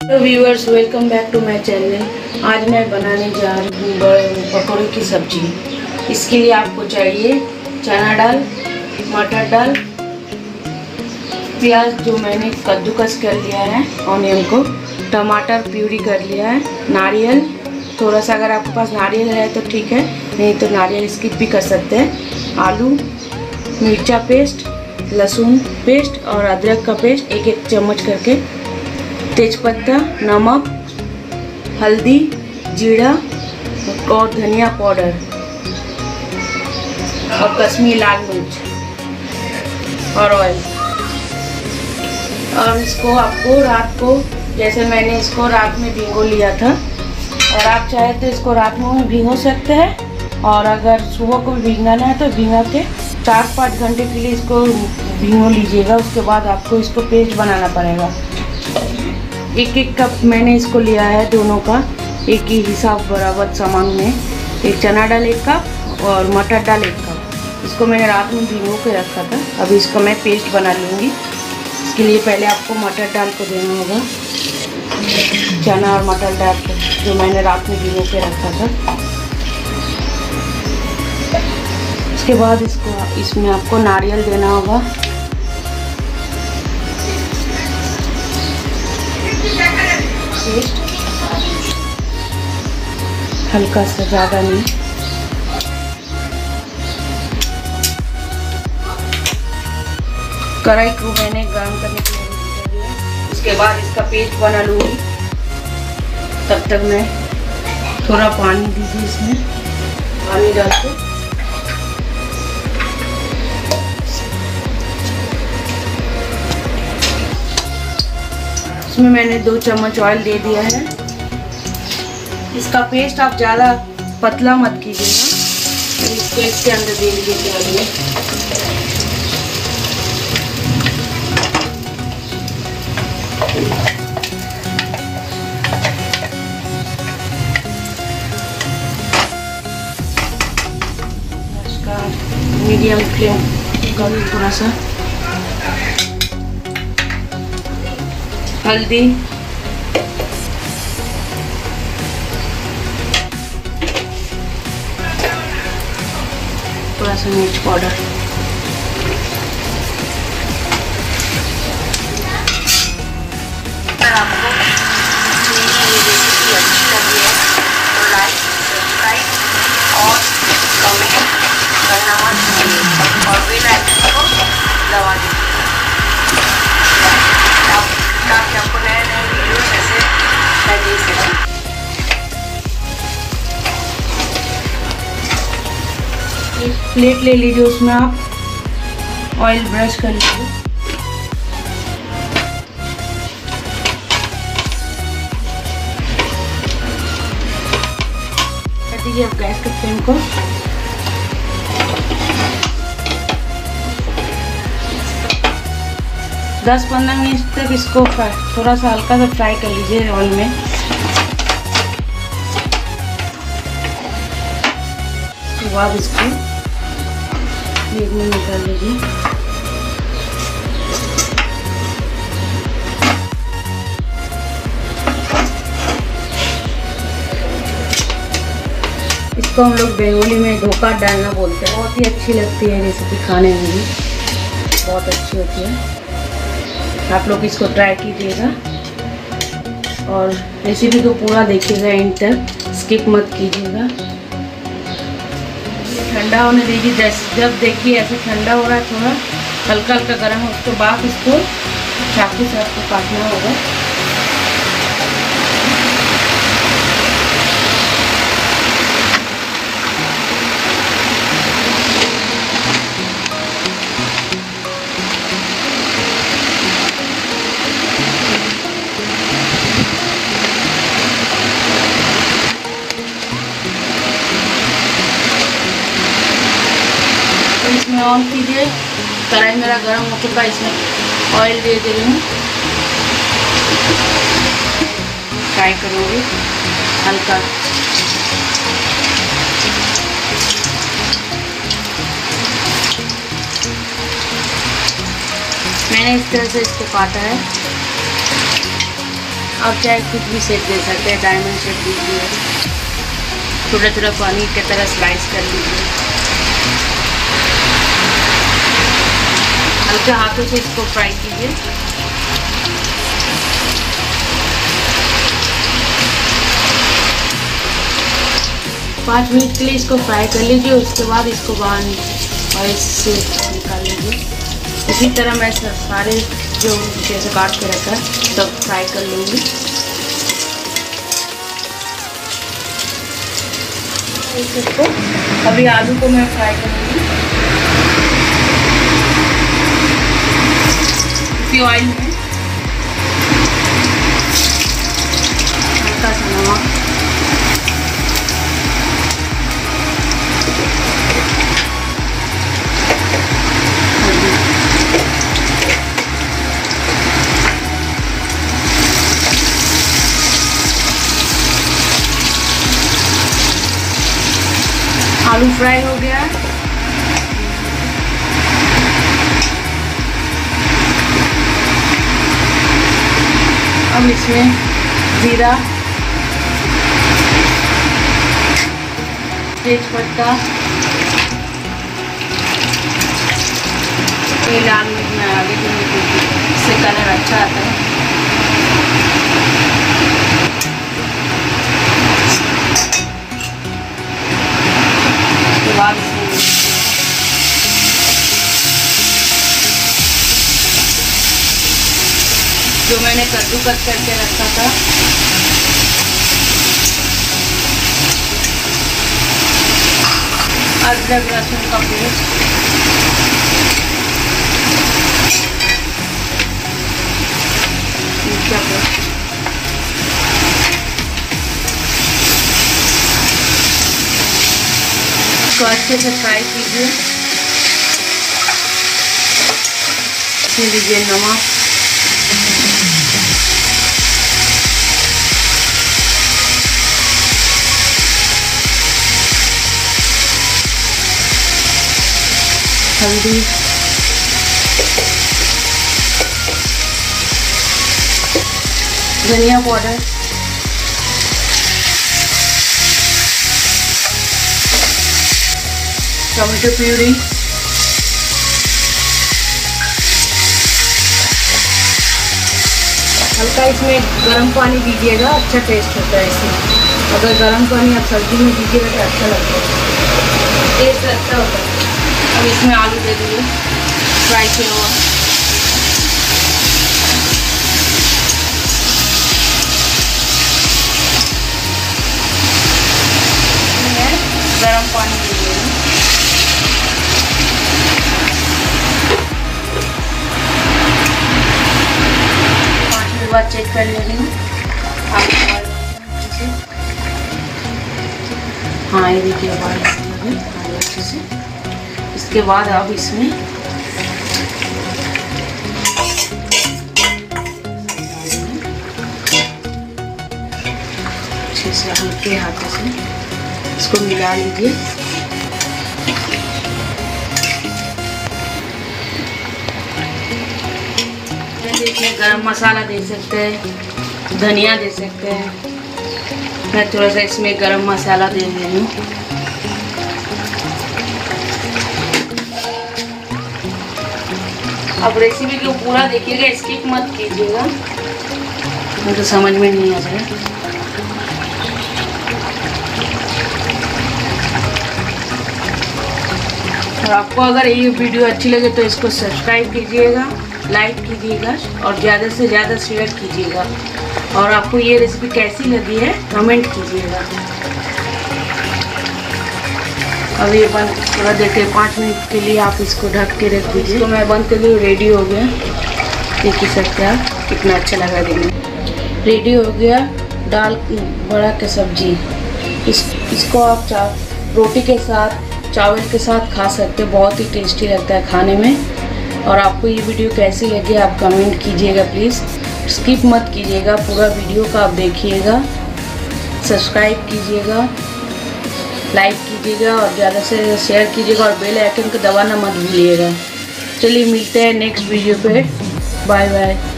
Hello viewers, welcome back to my channel. आज मैं बनाने जा रही हूँ पकौड़े की सब्जी। इसके लिए आपको चाहिए चना दाल, मटर दाल, प्याज जो मैंने कद्दूकस कर लिया है, ऑनियन को, टमाटर प्यूरी कर लिया है, नारियल थोड़ा सा, अगर आपके पास नारियल है तो ठीक है, नहीं तो नारियल स्किप भी कर सकते हैं, आलू, मिर्चा पेस्ट, लहसुन पेस्ट और अदरक का पेस्ट एक एक चम्मच करके, तेजपत्ता, नमक, हल्दी, जीरा और धनिया पाउडर और कश्मीरी लाल मिर्च और ऑयल। और इसको आपको रात को, जैसे मैंने इसको रात में भिगो लिया था, और आप चाहे तो इसको रात में भिगो सकते हैं, और अगर सुबह को भिगना है तो भिगा के 4-5 घंटे के लिए इसको भिगो लीजिएगा। उसके बाद आपको इसको पेस्ट बनाना पड़ेगा। एक एक कप मैंने इसको लिया है, दोनों का एक ही हिसाब बराबर सामान में। एक चना दाल 1 कप और मटर दाल 1 कप। इसको मैंने रात में भिगो के रखा था। अभी इसको मैं पेस्ट बना लूँगी। इसके लिए पहले आपको मटर दाल को देना होगा, चना और मटर दाल को जो मैंने रात में भिगो के रखा था। उसके बाद इसमें आपको नारियल देना होगा, हल्का सा, ज़्यादा नहीं। कढ़ाई को मैंने गर्म करने के लिए रख दिया। उसके बाद इसका पेस्ट बना लूँगी। तब तक मैं थोड़ा पानी दीजिए, इसमें पानी डाल के इसमें मैंने 2 चम्मच ऑयल दे दिया है। इसका पेस्ट आप ज़्यादा पतला मत कीजिएगा, तो इसको इसके अंदर दे लीजिए तेल में। इसका मीडियम फ्लेम कर थोड़ा सा। हल्दी, थोड़ा सा मिर्च पाउडर, अगर आपको मेरी ये रेसिपी अच्छी लगी है तो लाइक, सब्सक्राइब और कमेंट करना मत भूलिए, और बेल आइकन को दबा दीजिए ताकि आपको नए वीडियो जैसे मैं दे सकूं। एक प्लेट ले लीजिए, उसमें आप ऑयल ब्रश कर लीजिए। कर दीजिए आप गैस के फ्लेम को। दस 15 मिनट तक इसको थोड़ा सा हल्का सा फ्राई कर लीजिए ऑयल में। उसके बाद इसको प्लेट में निकाल लीजिए। इसको हम लोग बंगाली में ढोका डालना बोलते हैं। बहुत ही अच्छी लगती है रेसिपी, खाने में भी बहुत अच्छी होती है। आप लोग इसको ट्राई कीजिएगा और रेसिपी को पूरा देखिएगा एंड तक, स्किप मत कीजिएगा। ठंडा होने दीजिए। जब देखिए ऐसे ठंडा हो रहा है, थोड़ा हल्का हल्का गर्म हो, उसके बाद इसको चाकू से आपको काटना होगा। इसमें ऑन कीजिए। कढ़ाई मेरा गर्म हो चुका है, इसमें ऑयल दे रही हूँ। फ्राई करूँगी हल्का। मैंने इस तरह से इसको काटा है। आप चाहे कुछ भी शेप दे सकते हैं, डायमंड शेप दीजिए, छोटा छोटा पनीर की तरह स्लाइस कर लीजिए। हल्के हाथों से इसको फ्राई कीजिए। पाँच मिनट के लिए इसको फ्राई कर लीजिए। उसके बाद इसको बाहर और इससे निकाल लीजिए। इसी तरह मैं सारे जो जैसे काट के रखा है सब फ्राई कर लूँगी। इसको अभी आलू को मैं फ्राई करूँगी इसी ऑयल में। हल्का सा नमक, आलू फ्राई हो गया। अब इसमें जीरा, तेजपत्ता, ये लाल मिर्च में आगे इससे कलर अच्छा आता है। बाद जो मैंने कद्दूकस करके रखा था अदरक लहसुन का पेस्ट, इसको अच्छे से फ्राई कीजिए। इसमें लीजिए नमक, हल्दी, धनिया पाउडर, टमाटो प्यूरी, हल्का इसमें गर्म पानी दीजिएगा, अच्छा टेस्ट होता है इसमें। अगर गर्म पानी आप सब्जी में दीजिएगा तो अच्छा लगता है, टेस्ट अच्छा होता है। अब इसमें आलू दे दीजिए फ्राई किया हुआ। गर्म पानी दीजिए, 5 मिनट बाद चेक कर लेंगे। हाँ ये देखिए अच्छे से। इसके बाद अब इसमें अच्छे से हल्के हाथों से इसको मिला लीजिए। देखिए गरम मसाला दे सकते हैं, धनिया दे सकते हैं। मैं थोड़ा सा इसमें गरम मसाला दे रही हूँ। अब रेसिपी को पूरा देखिएगा, स्किप मत कीजिएगा, मुझे तो समझ में नहीं आ रहा है। और आपको अगर ये वीडियो अच्छी लगे तो इसको सब्सक्राइब कीजिएगा, लाइक कीजिएगा और ज़्यादा से ज़्यादा शेयर कीजिएगा। और आपको ये रेसिपी कैसी लगी है कमेंट कीजिएगा। अब ये बंद पूरा देखिए, 5 मिनट के लिए आप इसको ढक के रख दीजिए। तो मैं बंद कर दी, रेडी हो गया। देख ही सकते हैं आप कितना अच्छा लगा देखने। रेडी हो गया दाल बड़ा की सब्जी। इसको आप रोटी के साथ, चावल के साथ खा सकते हैं, बहुत ही टेस्टी लगता है खाने में। और आपको ये वीडियो कैसी लगी आप कमेंट कीजिएगा प्लीज़, स्किप मत कीजिएगा, पूरा वीडियो का आप देखिएगा। सब्सक्राइब कीजिएगा, लाइक कीजिएगा और ज़्यादा से ज़्यादा शेयर कीजिएगा और बेल आइकन को दबाना मत भूलिएगा। चलिए मिलते हैं नेक्स्ट वीडियो पे, बाय बाय।